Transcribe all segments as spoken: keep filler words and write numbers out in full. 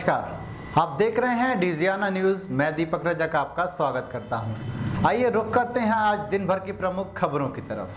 नमस्कार, आप देख रहे हैं डिजियाना न्यूज़। मैं दीपक रजक आपका स्वागत करता हूं। आइए रुक करते हैं आज दिन भर की प्रमुख खबरों की तरफ।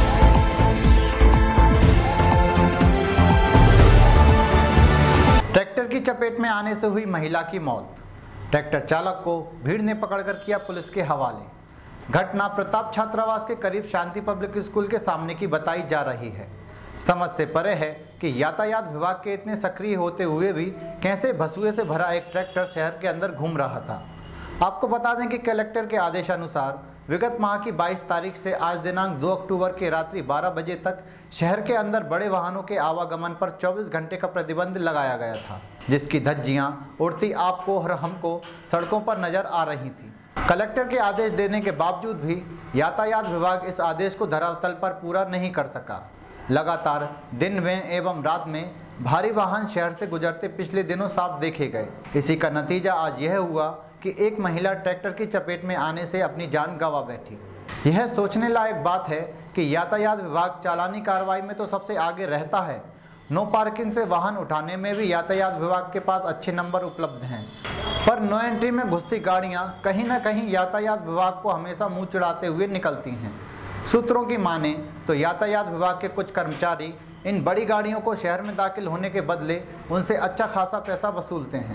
ट्रैक्टर की चपेट में आने से हुई महिला की मौत। ट्रैक्टर चालक को भीड़ ने पकड़कर किया पुलिस के हवाले। घटना प्रताप छात्रावास के करीब शांति पब्लिक स्कूल के सामने की बताई जा रही है। समझ से परे है कि यातायात विभाग के इतने सक्रिय होते हुए भी कैसे भसुए से भरा एक ट्रैक्टर शहर के अंदर घूम रहा था। आपको बता दें कि कलेक्टर के आदेशानुसार विगत माह की बाईस तारीख से आज दिनांक दो अक्टूबर के रात्रि बारह बजे तक शहर के अंदर बड़े वाहनों के आवागमन पर चौबीस घंटे का प्रतिबंध लगाया गया था, जिसकी धज्जियां उड़ती आपको और हमको सड़कों पर नजर आ रही थी। कलेक्टर के आदेश देने के बावजूद भी यातायात विभाग इस आदेश को धरातल पर पूरा नहीं कर सका। लगातार दिन में एवं रात में भारी वाहन शहर से गुजरते पिछले दिनों साफ देखे गए। इसी का नतीजा आज यह हुआ कि एक महिला ट्रैक्टर की चपेट में आने से अपनी जान गंवा बैठी। यह सोचने लायक बात है कि यातायात विभाग चालानी कार्रवाई में तो सबसे आगे रहता है। नो पार्किंग से वाहन उठाने में भी यातायात विभाग के पास अच्छे नंबर उपलब्ध हैं, पर नो एंट्री में घुसती गाड़ियां कहीं न कहीं यातायात विभाग को हमेशा मुंह चिढ़ाते हुए निकलती हैं। सूत्रों की माने तो यातायात विभाग के कुछ कर्मचारी इन बड़ी गाड़ियों को शहर में दाखिल होने के बदले उनसे अच्छा खासा पैसा वसूलते हैं।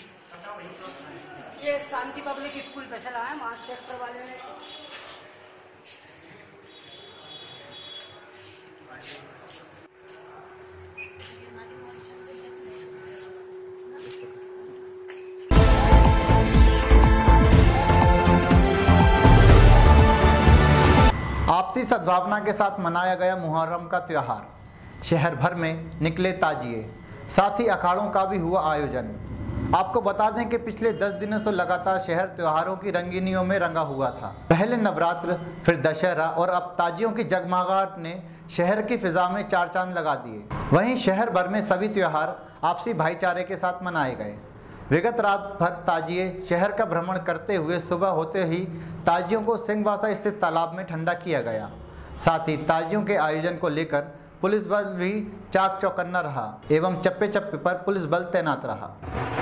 ये शांति पब्लिक स्कूल पे चला है, वहाँ ट्रैक्टर वाले ने आपसी सद्भावना के साथ मनाया गया मुहर्रम का त्यौहार। शहर भर में निकले ताजिए, साथ ही अखाड़ों का भी हुआ आयोजन। आपको बता दें कि पिछले दस दिनों से लगातार शहर त्योहारों की रंगीनियों में रंगा हुआ था। पहले नवरात्र, फिर दशहरा और अब ताजियों की जगमगाहट ने शहर की फिजा में चार चांद लगा दिए। वहीं शहर भर में सभी त्योहार आपसी भाईचारे के साथ मनाए गए। विगत रात भर ताजिए शहर का भ्रमण करते हुए सुबह होते ही ताजियों को सिंहवासा स्थित तालाब में ठंडा किया गया। साथ ही ताजियों के आयोजन को लेकर पुलिस बल भी चाक चौकन्ना रहा एवं चप्पे चप्पे पर पुलिस बल तैनात रहा।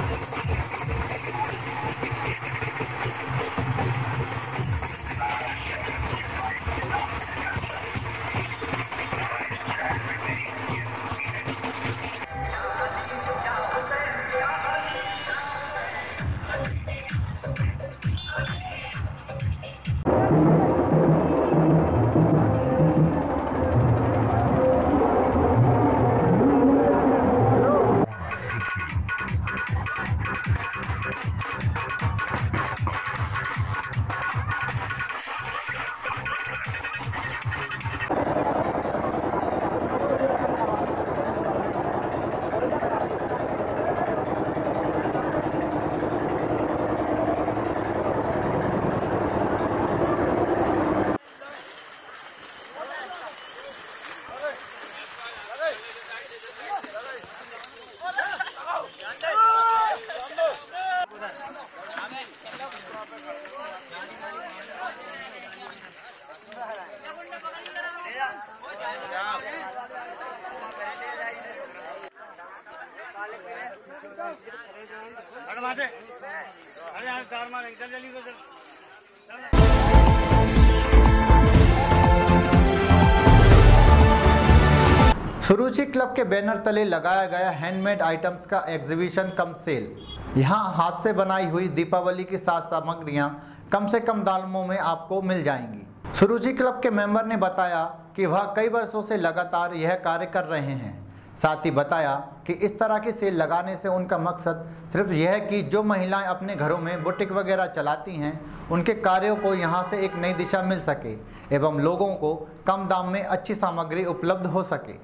सुरुचि क्लब के बैनर तले लगाया गया हैंडमेड आइटम्स का एग्जीबिशन कम सेल। यहाँ हाथ से बनाई हुई दीपावली की साज सामग्रियाँ कम से कम दामों में आपको मिल जाएंगी। सुरुचि क्लब के मेंबर ने बताया कि वह कई वर्षों से लगातार यह कार्य कर रहे हैं। साथ ही बताया कि इस तरह की सेल लगाने से उनका मकसद सिर्फ यह है कि जो महिलाएं अपने घरों में बुटीक वगैरह चलाती हैं, उनके कार्यों को यहां से एक नई दिशा मिल सके एवं लोगों को कम दाम में अच्छी सामग्री उपलब्ध हो सके।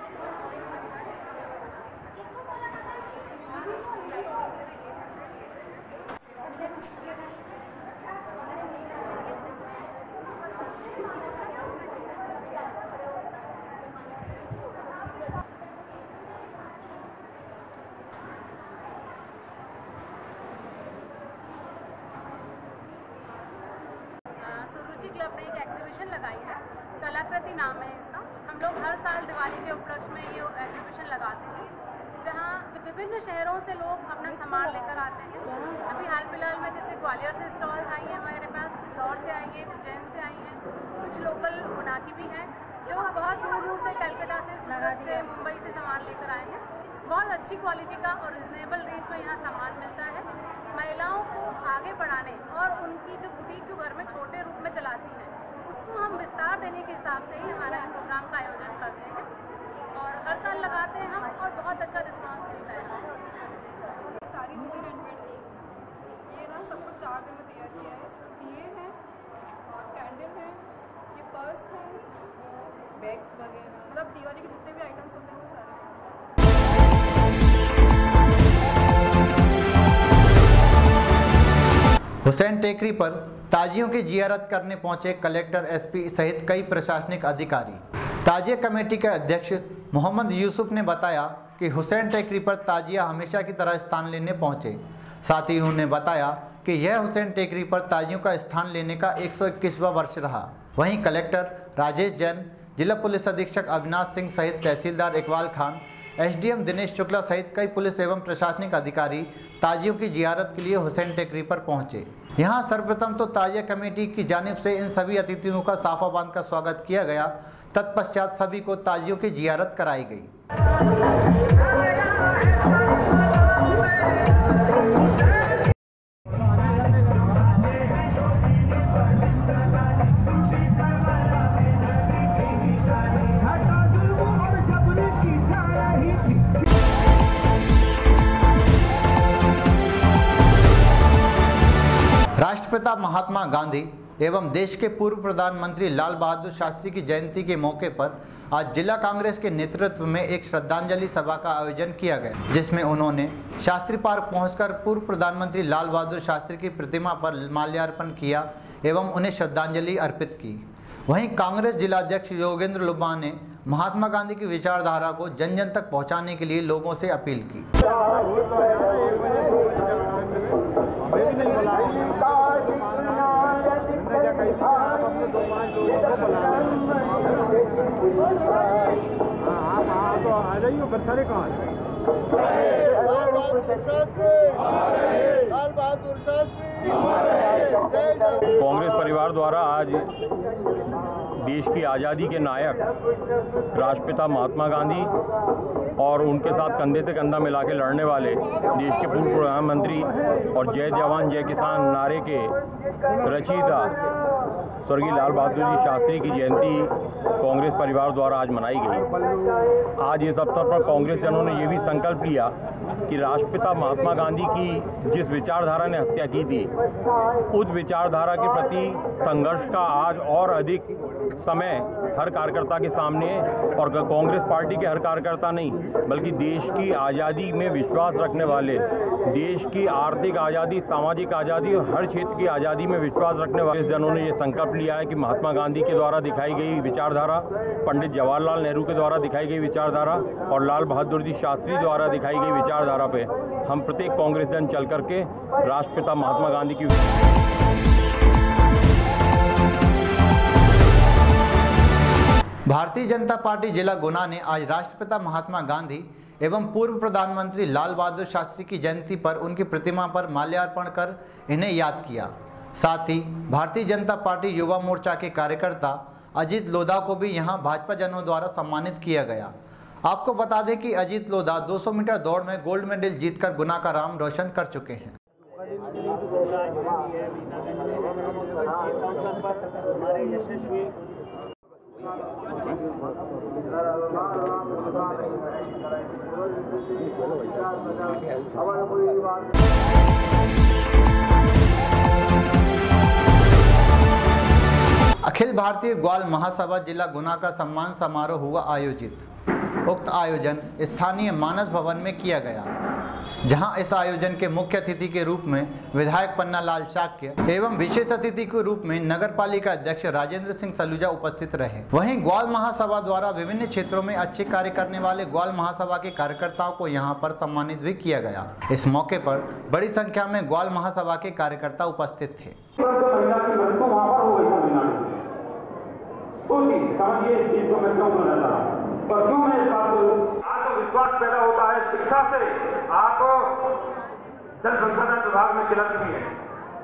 क्लब ने एक एग्जीबिशन लगाई है, कलाकृति नाम है इसका। हम लोग हर साल दिवाली के उपलक्ष्य में ये एग्जीबिशन लगाते हैं, जहाँ विभिन्न विभिन्न शहरों से लोग अपना सामान लेकर आते हैं। अभी हाल फिलहाल में जैसे ग्वालियर से स्टॉल्स आई हैं हमारे पास, इंदौर से आई हैं, उज्जैन से आई हैं, कुछ लोकल गुना की भी हैं जो बहुत दूर दूर से कलकत्ता से, सूरत से, मुंबई से सामान लेकर आए हैं। बहुत अच्छी क्वालिटी का और रिजनेबल रेंज में यहाँ सामान मिलता है। महिलाओं को आगे बढ़ाने और उनकी जो बुटीक जो घर में छोटे रूप में चलाती हैं उसको हम विस्तार देने के हिसाब से ही हमारा प्रोग्राम का आयोजन करते हैं और हर साल लगाते हैं हम और बहुत अच्छा रिस्पॉन्स मिलता है। सारी चीज़ें हैंडमेड है, ये ना सब कुछ चार दिन में तैयार किया है। दिए हैं और कैंडल है, ये पर्स है, बैग्स वगैरह, मतलब दिवाली के जितने भी आइटम्स होते हैं वो सारे। हुसैन टेकरी पर ताजियों की जियारत करने पहुंचे कलेक्टर, एसपी सहित कई प्रशासनिक अधिकारी। ताजिया कमेटी के अध्यक्ष मोहम्मद यूसुफ ने बताया कि हुसैन टेकरी पर ताजिया हमेशा की तरह स्थान लेने पहुंचे। साथ ही उन्होंने बताया कि यह हुसैन टेकरी पर ताजियों का स्थान लेने का एक सौ इक्कीसवां वर्ष रहा। वहीं कलेक्टर राजेश जैन, जिला पुलिस अधीक्षक अविनाश सिंह सहित तहसीलदार इकबाल खान, एसडीएम दिनेश शुक्ला सहित कई पुलिस एवं प्रशासनिक अधिकारी ताजियों की जियारत के लिए हुसैन टेकरी पर पहुंचे। यहां सर्वप्रथम तो ताजिया कमेटी की जानिब से इन सभी अतिथियों का साफा बांधकर स्वागत किया गया। तत्पश्चात सभी को ताजियों की जियारत कराई गई। राष्ट्रपिता महात्मा गांधी एवं देश के पूर्व प्रधानमंत्री लाल बहादुर शास्त्री की जयंती के मौके पर आज जिला कांग्रेस के नेतृत्व में एक श्रद्धांजलि सभा का आयोजन किया गया, जिसमें उन्होंने शास्त्री पार्क पहुंचकर पूर्व प्रधानमंत्री लाल बहादुर शास्त्री की प्रतिमा पर माल्यार्पण किया एवं उन्हें श्रद्धांजलि अर्पित की। वहीं कांग्रेस जिलाध्यक्ष योगेंद्र लुबा ने महात्मा गांधी की विचारधारा को जन जन तक पहुँचाने के लिए लोगों से अपील की। कांग्रेस परिवार द्वारा आज देश की आज़ादी के नायक राष्ट्रपिता महात्मा गांधी और उनके साथ कंधे से कंधा मिला के लड़ने वाले देश के पूर्व प्रधानमंत्री और जय जवान जय किसान नारे के रचयिता स्वर्गीय लाल बहादुर जी शास्त्री की जयंती कांग्रेस परिवार द्वारा आज मनाई गई। आज इस अवसर पर कांग्रेस जनों ने ये भी संकल्प लिया कि राष्ट्रपिता महात्मा गांधी की जिस विचारधारा ने हत्या की थी, उस विचारधारा के प्रति संघर्ष का आज और अधिक समय हर कार्यकर्ता के सामने, और कांग्रेस पार्टी के हर कार्यकर्ता नहीं बल्कि देश की आज़ादी में विश्वास रखने वाले, देश की आर्थिक आज़ादी, सामाजिक आज़ादी और हर क्षेत्र की आज़ादी में विश्वास रखने वाले जनों ने ये संकल्प लिया है कि महात्मा गांधी के द्वारा दिखाई गई विचारधारा, पंडित जवाहरलाल नेहरू के द्वारा दिखाई गई विचारधारा और लाल बहादुर जी शास्त्री द्वारा दिखाई गई विचारधारा पे हम प्रत्येक कांग्रेस जन चल करके राष्ट्रपिता महात्मा गांधी की भारतीय जनता पार्टी जिला गुना ने आज राष्ट्रपिता महात्मा गांधी एवं पूर्व प्रधानमंत्री लाल बहादुर शास्त्री की जयंती पर उनकी प्रतिमा पर माल्यार्पण कर इन्हें याद किया। साथ ही भारतीय जनता पार्टी युवा मोर्चा के कार्यकर्ता अजीत लोधा को भी यहां भाजपा जनों द्वारा सम्मानित किया गया। आपको बता दें कि अजीत लोधा दो सौ मीटर दौड़ में गोल्ड मेडल जीतकर गुना का नाम रोशन कर चुके हैं। अखिल भारतीय ग्वाल महासभा जिला गुना का सम्मान समारोह हुआ आयोजित। उक्त आयोजन स्थानीय मानस भवन में किया गया, जहां इस आयोजन के मुख्य अतिथि के रूप में विधायक पन्ना लाल शाक्य एवं विशेष अतिथि के रूप में नगर पालिका अध्यक्ष राजेंद्र सिंह सलूजा उपस्थित रहे। वहीं ग्वाल महासभा द्वारा विभिन्न क्षेत्रों में अच्छे कार्य करने वाले ग्वाल महासभा के कार्यकर्ताओं को यहां पर सम्मानित भी किया गया। इस मौके पर बड़ी संख्या में ग्वाल महासभा के कार्यकर्ता उपस्थित थे। समझिए इस चीज को मैं क्यों बोल रहा हूं और क्यों मैं इस बात को विश्वास पैदा होता है शिक्षा से। आप जल संसाधन विभाग में क्लर्क भी हैं।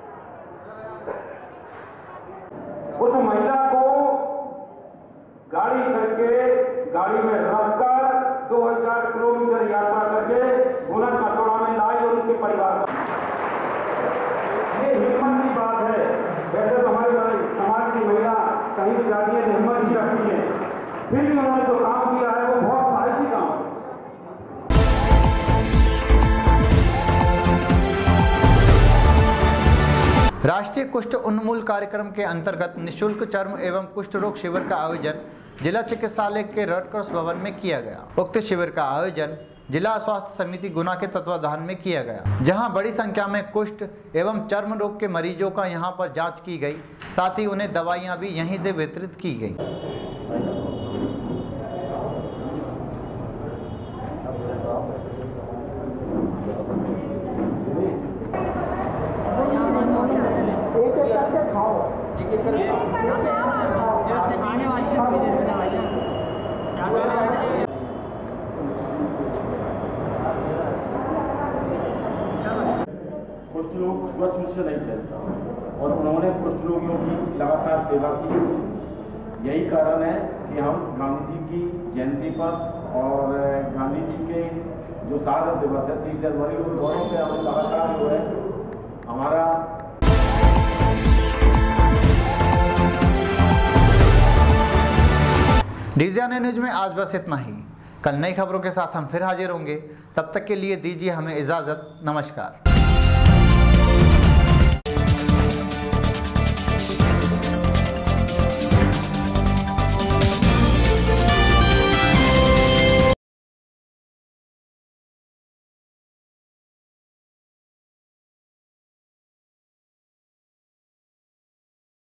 उस महिला को गाड़ी करके गाड़ी में रखकर दो हजार किलोमीटर यात्रा करके गुना चचौड़ा में लाई और उसके परिवार का, ये हिम्मत की बात है। वैसे तो हमारे समाज की महिला कहीं भी जाती है हिम्मत ही रखती है, फिर भी उन्होंने जो काम किया है वो बहुत साहसी काम है। राष्ट्रीय कुष्ठ उन्मूलन कार्यक्रम के अंतर्गत निःशुल्क चर्म एवं कुष्ठ रोग शिविर का आयोजन जिला चिकित्सालय के रेड क्रॉस भवन में किया गया। उक्त शिविर का आयोजन जिला स्वास्थ्य समिति गुना के तत्वाधान में किया गया, जहां बड़ी संख्या में कुष्ठ एवं चर्म रोग के मरीजों का यहां पर जांच की गई, साथ ही उन्हें दवाइयां भी यहीं से वितरित की गई। कुष्ठ रोग छुआछूत से नहीं चलता और उन्होंने कुष्ठ रोगियों की लगातार सेवा की। यही कारण है कि हम गांधी जी की जयंती पर और गांधी जी के जो शहादत दिवस है तीस जनवरी, उन दोनों पे हम लगातार जो है हमारा डीजीआरए न्यूज में आज बस इतना ही। कल नई खबरों के साथ हम फिर हाजिर होंगे, तब तक के लिए दीजिए हमें इजाजत। नमस्कार।